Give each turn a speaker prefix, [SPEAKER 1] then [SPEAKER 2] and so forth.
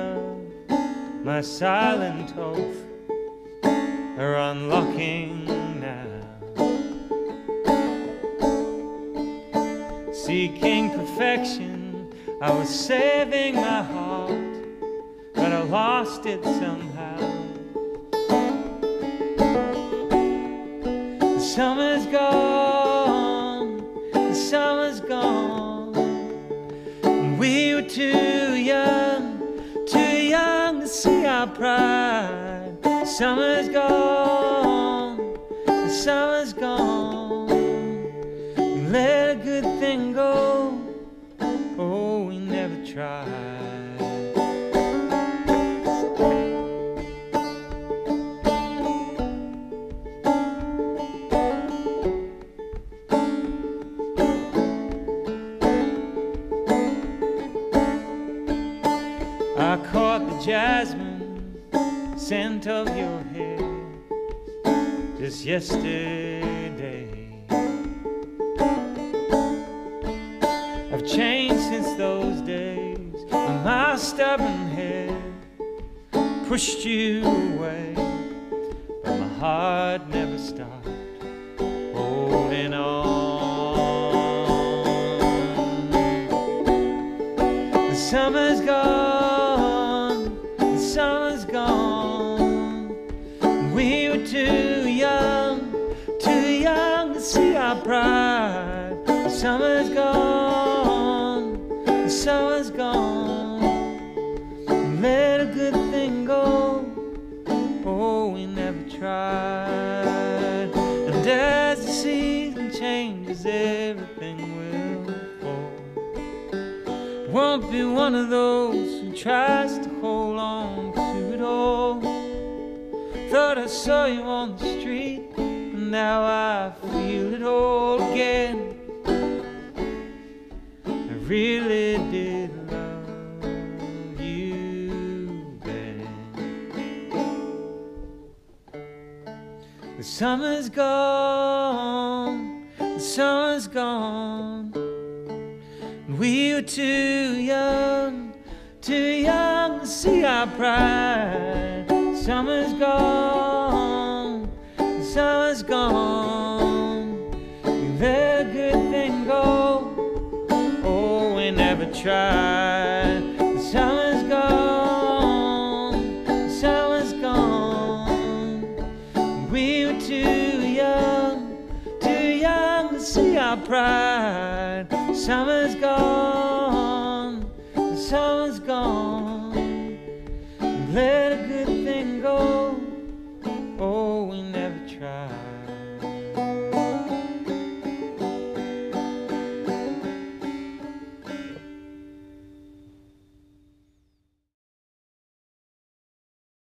[SPEAKER 1] of my silent oath are unlocking now. Seeking perfection, I was saving my heart, but I lost it somehow. The summer's gone, the summer's gone, and we were too young to see our pride. The summer's gone, the summer's gone, and let a good thing go. Oh, we never tried. I caught the jasmine scent of your hair just yesterday. I've changed since those days, and my stubborn head pushed you away, but my heart never stopped holding on. The summer's gone, the summer's gone, we were too young to see our pride. The summer's gone, the summer's gone, let a good thing go. Oh, we never tried. And as the season changes, everything will fall. Won't be one of those who tries to hold on to it all. Thought I saw you on the street, and now I feel it all again. I really did love you then. The summer's gone, the summer's gone, we were too young to see our pride. Summer's gone, the summer's gone, let a good thing go. Oh, we never tried. The summer's gone, the summer's gone, we were too young to see our pride. Summer's gone, the summer's gone, let a good thing go. Oh, we never tried.